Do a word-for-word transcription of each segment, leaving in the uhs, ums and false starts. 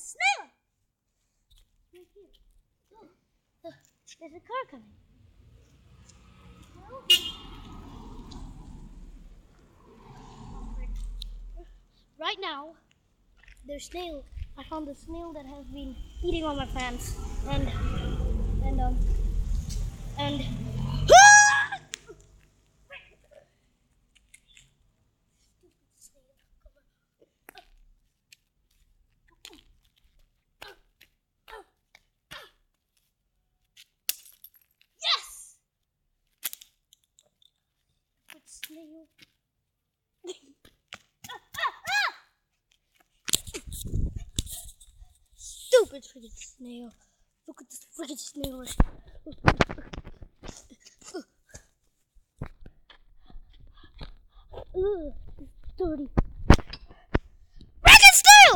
snail! Right here. Oh, oh, there's a car coming. Right now, there's snail. I found the snail that has been eating all my plants, and and um and. Yes! Good snail. Stupid freaking snail. Look at this freaking snail. Ugh, it's dirty. Freaking snail!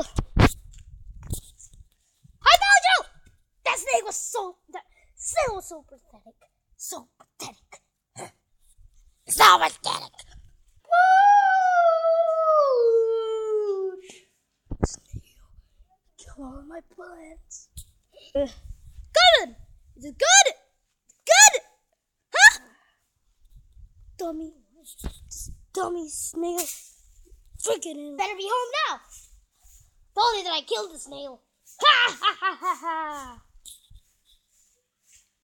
Hi, Mojo! That snail was so. That snail was so pathetic. So pathetic. So pathetic. Woo! Snail, kill all my plants. Uh, good! Is it good? Good! Huh? Dummy. This dummy snail. Freaking better be home now. If only that I killed the snail. Ha ha ha ha ha.